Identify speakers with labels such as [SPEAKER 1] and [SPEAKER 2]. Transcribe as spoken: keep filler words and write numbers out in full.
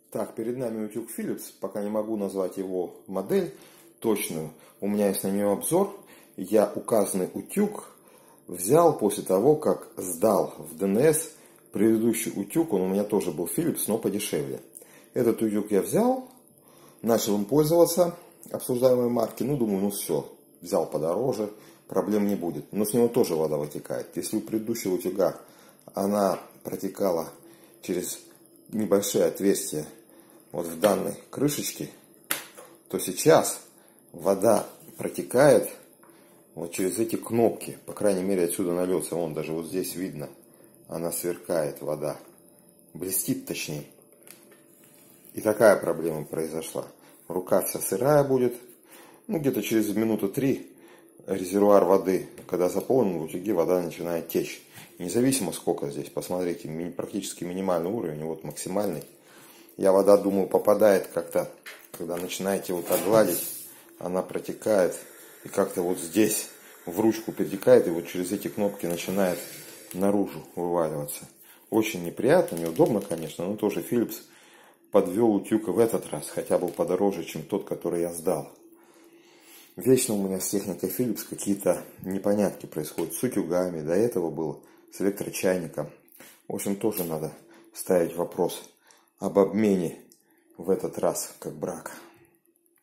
[SPEAKER 1] Так, перед нами утюг Philips, пока не могу назвать его модель точную. У меня есть на нее обзор. Я указанный утюг взял после того, как сдал в дэ эн эс предыдущий утюг. Он у меня тоже был Philips, но подешевле. Этот утюг я взял, начал им пользоваться, обсуждаемой марки. Ну, думаю, ну все, взял подороже, проблем не будет. Но с него тоже вода вытекает. Если у предыдущего утюга она протекала через небольшие отверстия вот в данной крышечке, то сейчас вода протекает вот через эти кнопки. По крайней мере, отсюда нальется. Вон даже вот здесь видно. Она сверкает, вода. Блестит точнее. И такая проблема произошла. Рука вся сырая будет. Ну, где-то через минуту три резервуар воды, когда заполнен, в утюге вода начинает течь. Независимо сколько здесь, посмотрите, практически минимальный уровень, вот максимальный. Я вода, думаю, попадает как-то, когда начинаете вот так гладить, она протекает и как-то вот здесь в ручку перетекает, и вот через эти кнопки начинает наружу вываливаться. Очень неприятно, неудобно, конечно, но тоже Philips подвел утюг в этот раз, хотя был подороже, чем тот, который я сдал. Вечно у меня с техникой Philips какие-то непонятки происходят с утюгами, до этого было с электрочайником. В общем, тоже надо ставить вопрос об обмене в этот раз как брак.